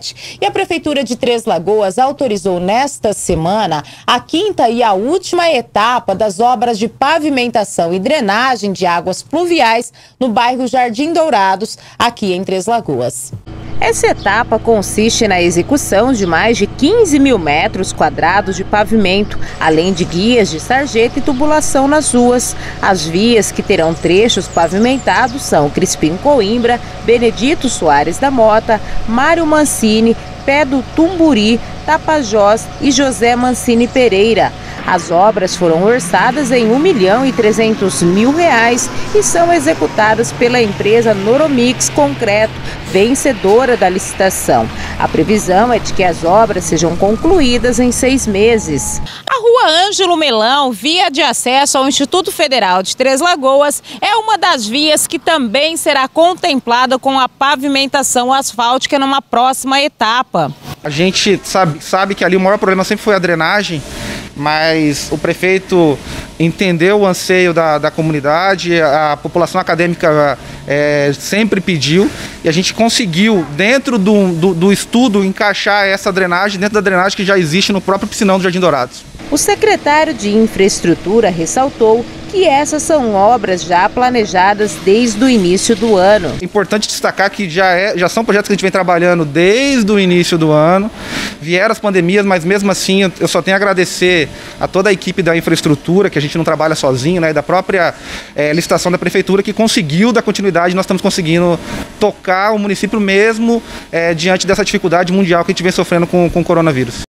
E a Prefeitura de Três Lagoas autorizou nesta semana a quinta e a última etapa das obras de pavimentação e drenagem de águas pluviais no bairro Jardim Dourados, aqui em Três Lagoas. Essa etapa consiste na execução de mais de 15 mil metros quadrados de pavimento, além de guias de sarjeta e tubulação nas ruas. As vias que terão trechos pavimentados são Crispim Coimbra, Benedito Soares da Mota, Mário Mancini, Pé do Tumburi, Tapajós e José Mancini Pereira. As obras foram orçadas em R$1.300.000 e são executadas pela empresa Noromix Concreto, vencedora da licitação. A previsão é de que as obras sejam concluídas em 6 meses. A Rua Ângelo Melão, via de acesso ao Instituto Federal de Três Lagoas, é uma das vias que também será contemplada com a pavimentação asfáltica numa próxima etapa. A gente sabe que ali o maior problema sempre foi a drenagem, mas o prefeito entendeu o anseio da comunidade, a população acadêmica sempre pediu e a gente conseguiu, dentro do estudo, encaixar essa drenagem dentro da drenagem que já existe no próprio piscinão do Jardim Dourados. O secretário de Infraestrutura ressaltou que essas são obras já planejadas desde o início do ano. Importante destacar que já são projetos que a gente vem trabalhando desde o início do ano. Vieram as pandemias, mas mesmo assim eu só tenho a agradecer a toda a equipe da infraestrutura, que a gente não trabalha sozinho, né, e da própria licitação da prefeitura, que conseguiu dar continuidade. Nós estamos conseguindo tocar o município mesmo diante dessa dificuldade mundial que a gente vem sofrendo com o coronavírus.